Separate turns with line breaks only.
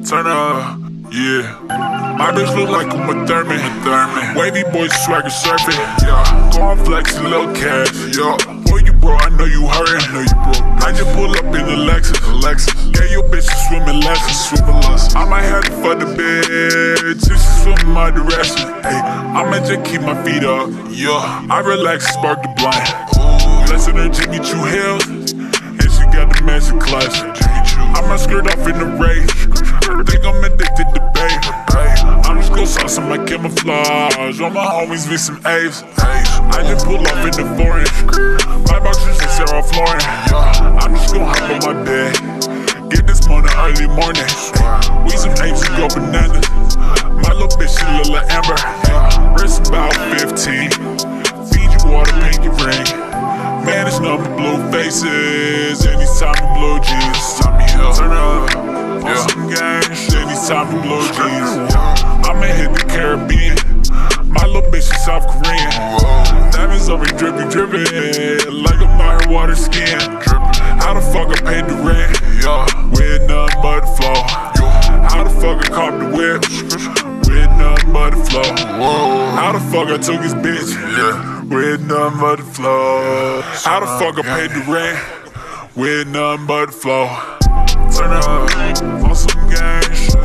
Turn up, yeah. My bitch look like a Thurman. Wavy boys swagger surfing, yeah. Go on flexing, little cash, yeah. Boy, you broke, I know you hurtin'. I just pull up in the Lexus. Gave your bitch a swimming lessons. I might have to fuck the bitch if she swim my direction. Hey, I'ma just keep my feet up, yeah. I relax, spark the blind. Blessing her Jimmy Choo Hills, and she got the massive clutch. I'ma skirt off in the race. Think I'm addicted to babe. I'm just gon' sauce on my camouflage. All my homies with some A's. I just pull up in the foreign. My boxers is Sarah Florence. I'm just gon' hop on my bed. Get this money early morning. We some apes who go bananas. My little bitch, she look like Amber. Wrist about 15. Feed you water, pink your ring. Man, it's nothing but blue faces. Anytime we blow G's. Turn up on some gang shit. Anytime we blow G's. I'ma hit the Caribbean. My little bitch is South Korean. Diamonds on me drippin', like I'm out here water skiing. How the fuck I paid the rent? With nothing but the flow. How the fuck I caught the whip? With nothing but the flow. How the fuck I took his bitch? With nothing but the flow. How the fuck I paid the rent? With nothing but the flow. Turn up on some gang shit.